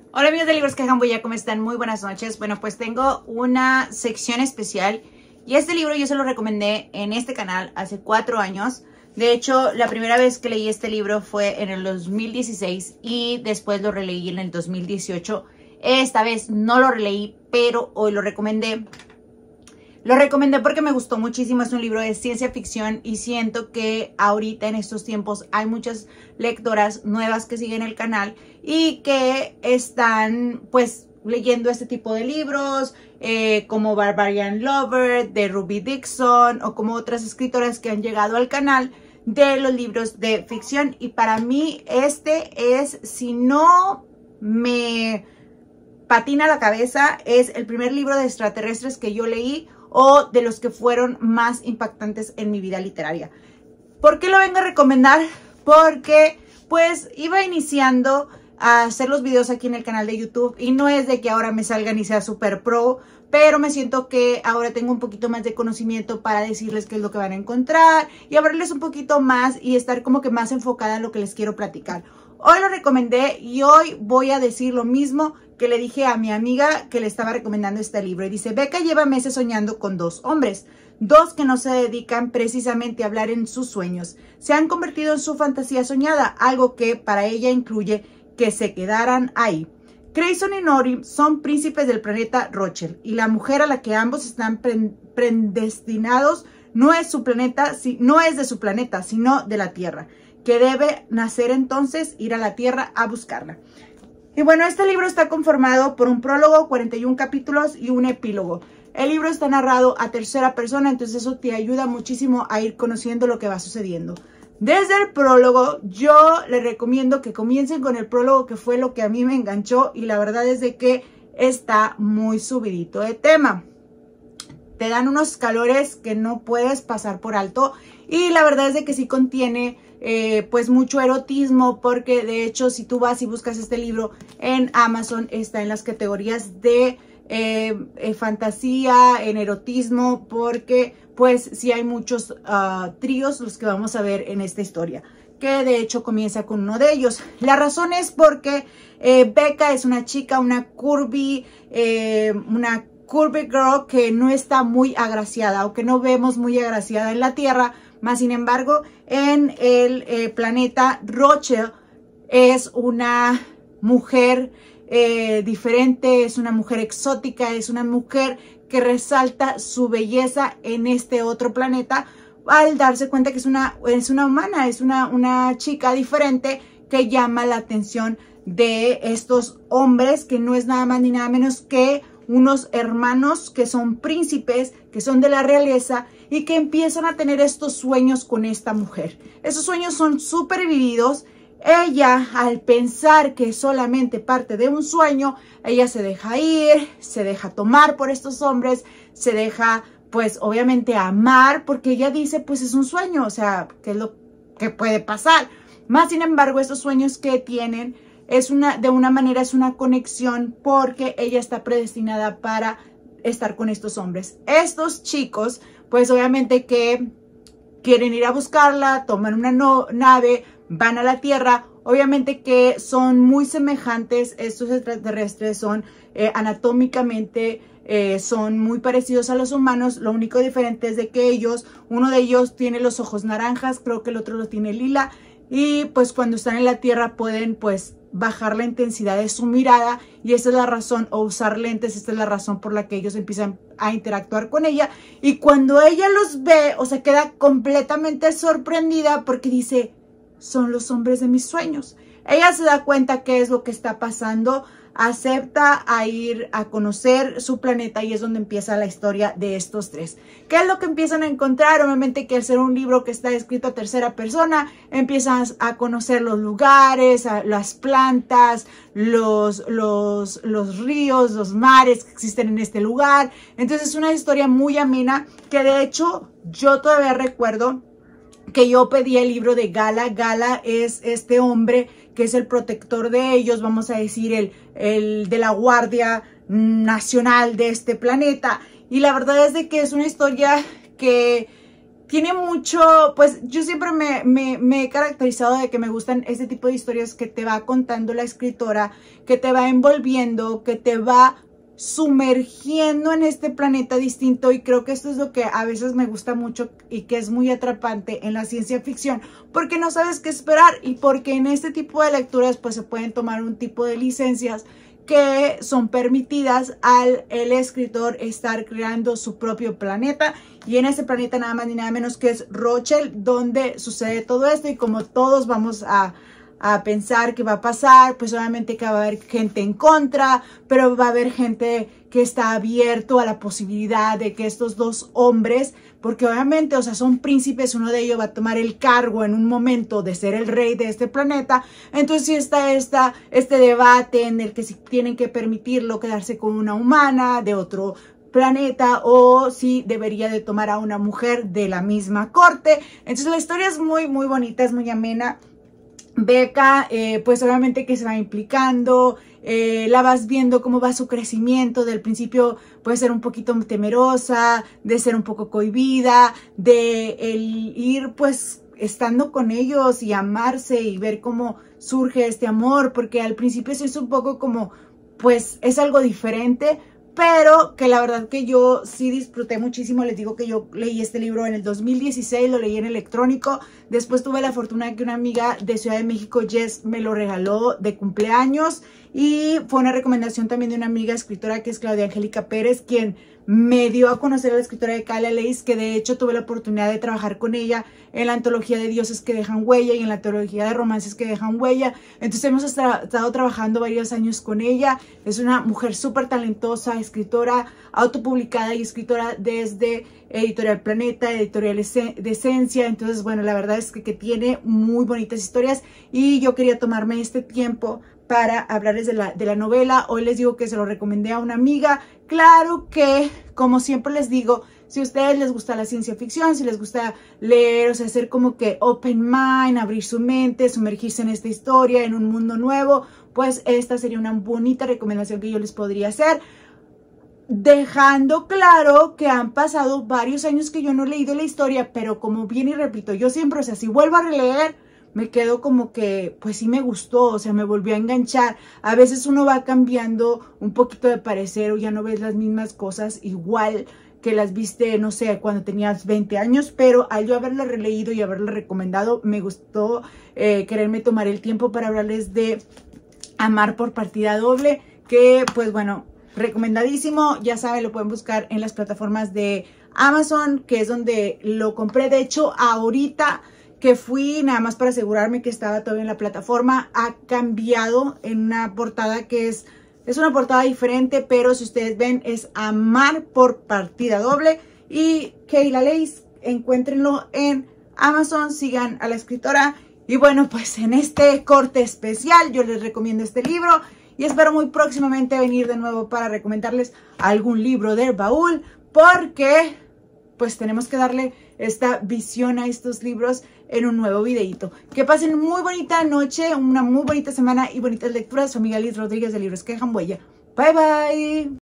Hola amigos de Libros que Jamboya, ¿cómo están? Muy buenas noches. Bueno, pues tengo una sección especial y este libro yo se lo recomendé en este canal hace 4 años. De hecho, la primera vez que leí este libro fue en el 2016 y después lo releí en el 2018. Esta vez no lo releí, pero hoy lo recomendé. Lo recomendé porque me gustó muchísimo. Es un libro de ciencia ficción y siento que ahorita en estos tiempos hay muchas lectoras nuevas que siguen el canal y que están pues leyendo este tipo de libros como Barbarian Lover de Ruby Dixon o como otras escritoras que han llegado al canal de los libros de ficción. Y para mí este es, si no me patina la cabeza, es el primer libro de extraterrestres que yo leí o de los que fueron más impactantes en mi vida literaria. ¿Por qué lo vengo a recomendar? Porque pues iba iniciando a hacer los videos aquí en el canal de YouTube y no es de que ahora me salgan y sea super pro, pero me siento que ahora tengo un poquito más de conocimiento para decirles qué es lo que van a encontrar y abrirles un poquito más y estar como que más enfocada en lo que les quiero platicar. Hoy lo recomendé y hoy voy a decir lo mismo que le dije a mi amiga que le estaba recomendando este libro. Y dice, Becca lleva meses soñando con 2 hombres. 2 que no se dedican precisamente a hablar en sus sueños. Se han convertido en su fantasía soñada, algo que para ella incluye que se quedaran ahí. Grayson y Nori son príncipes del planeta Rochelle y la mujer a la que ambos están predestinados no es de su planeta, sino de la Tierra, que debe nacer entonces, ir a la Tierra a buscarla. Y bueno, este libro está conformado por un prólogo, 41 capítulos y un epílogo. El libro está narrado a tercera persona, entonces eso te ayuda muchísimo a ir conociendo lo que va sucediendo. Desde el prólogo, yo les recomiendo que comiencen con el prólogo, que fue lo que a mí me enganchó y la verdad es de que está muy subidito de tema. Te dan unos calores que no puedes pasar por alto y la verdad es de que sí contiene pues mucho erotismo, porque de hecho si tú vas y buscas este libro en Amazon está en las categorías de fantasía, en erotismo, porque pues sí hay muchos tríos los que vamos a ver en esta historia, que de hecho comienza con uno de ellos. La razón es porque Becca es una chica, una curvy girl que no está muy agraciada o que no vemos muy agraciada en la Tierra, más sin embargo en el planeta Rochelle es una mujer diferente, es una mujer exótica, es una mujer que resalta su belleza en este otro planeta al darse cuenta que es una humana, es una chica diferente que llama la atención de estos hombres que no es nada más ni nada menos que unos hermanos que son príncipes, que son de la realeza y que empiezan a tener estos sueños con esta mujer. Esos sueños son súper vividos. Ella, al pensar que es solamente parte de un sueño, ella se deja ir, se deja tomar por estos hombres, se deja, pues, obviamente amar, porque ella dice, pues, es un sueño, o sea, ¿qué es lo que puede pasar? Más sin embargo, estos sueños que tienen de una manera es una conexión porque ella está predestinada para estar con estos hombres. Estos chicos, pues obviamente que quieren ir a buscarla, toman una nave, van a la Tierra. Obviamente que son muy semejantes, estos extraterrestres son anatómicamente son muy parecidos a los humanos. Lo único diferente es de que uno de ellos tiene los ojos naranjas, creo que el otro lo tiene lila. Y pues cuando están en la Tierra pueden pues bajar la intensidad de su mirada y esa es la razón, o usar lentes, esta es la razón por la que ellos empiezan a interactuar con ella. Y cuando ella los ve, o sea, queda completamente sorprendida porque dice, son los hombres de mis sueños. Ella se da cuenta qué es lo que está pasando, acepta a ir a conocer su planeta y es donde empieza la historia de estos 3. ¿Qué es lo que empiezan a encontrar? Obviamente que al ser un libro que está escrito a tercera persona, empiezan a conocer los lugares, las plantas, los ríos, los mares que existen en este lugar. Entonces es una historia muy amena que de hecho yo todavía recuerdo que yo pedí el libro de Gala. Gala es este hombre que es el protector de ellos, vamos a decir, el de la Guardia Nacional de este planeta. Y la verdad es de que es una historia que tiene mucho, pues yo siempre me he caracterizado de que me gustan este tipo de historias que te va contando la escritora, que te va envolviendo, que te va sumergiendo en este planeta distinto, y creo que esto es lo que a veces me gusta mucho y que es muy atrapante en la ciencia ficción, porque no sabes qué esperar y porque en este tipo de lecturas pues se pueden tomar un tipo de licencias que son permitidas al el escritor estar creando su propio planeta, y en ese planeta nada más ni nada menos que es Rochelle, donde sucede todo esto. Y como todos vamos a pensar que va a pasar, pues obviamente que va a haber gente en contra, pero va a haber gente que está abierto a la posibilidad de que estos dos hombres, porque obviamente, o sea, son príncipes, uno de ellos va a tomar el cargo en un momento de ser el rey de este planeta. Entonces sí está este debate en el que si tienen que permitirlo quedarse con una humana de otro planeta o si debería de tomar a una mujer de la misma corte. Entonces la historia es muy bonita, es muy amena. Becca, pues obviamente que se va implicando, la vas viendo cómo va su crecimiento. Del principio puede ser un poquito temerosa, de ser un poco cohibida, de el ir pues estando con ellos y amarse y ver cómo surge este amor, porque al principio sí es un poco como, pues es algo diferente, pero que la verdad que yo sí disfruté muchísimo. Les digo que yo leí este libro en el 2016, lo leí en electrónico. Después tuve la fortuna de que una amiga de Ciudad de México, Jess, me lo regaló de cumpleaños, y fue una recomendación también de una amiga escritora que es Claudia Angélica Pérez, quien me dio a conocer a la escritora de Kala Leis, que de hecho tuve la oportunidad de trabajar con ella en la antología de dioses que dejan huella y en la antología de romances que dejan huella. Entonces hemos estado trabajando varios años con ella. Es una mujer súper talentosa, escritora autopublicada y escritora desde Editorial Planeta, Editorial de Esencia. Entonces, bueno, la verdad es que tiene muy bonitas historias y yo quería tomarme este tiempo para hablarles de la novela. Hoy les digo que se lo recomendé a una amiga. Claro que, como siempre les digo, si a ustedes les gusta la ciencia ficción, si les gusta leer, o sea, hacer como que open mind, abrir su mente, sumergirse en esta historia, en un mundo nuevo, pues esta sería una bonita recomendación que yo les podría hacer. Dejando claro que han pasado varios años que yo no he leído la historia, pero como bien y repito, yo siempre, o sea, si vuelvo a releer, me quedo como que, pues sí me gustó, o sea, me volvió a enganchar. A veces uno va cambiando un poquito de parecer o ya no ves las mismas cosas igual que las viste, no sé, cuando tenías 20 años, pero al yo haberla releído y haberla recomendado, me gustó quererme tomar el tiempo para hablarles de Amar por partida doble, que pues bueno, recomendadísimo. Ya saben, lo pueden buscar en las plataformas de Amazon, que es donde lo compré. De hecho, ahorita que fui, nada más para asegurarme que estaba todavía en la plataforma, ha cambiado en una portada que es una portada diferente, pero si ustedes ven es Amar por partida doble y Kayla Leis. Encuéntrenlo en Amazon, sigan a la escritora. Y bueno, pues en este corte especial yo les recomiendo este libro y espero muy próximamente venir de nuevo para recomendarles algún libro del baúl, porque pues tenemos que darle esta visión a estos libros en un nuevo videito. Que pasen muy bonita noche, una muy bonita semana y bonitas lecturas. Su amiga Liz Rodríguez de Libros que dejan huella. Bye bye.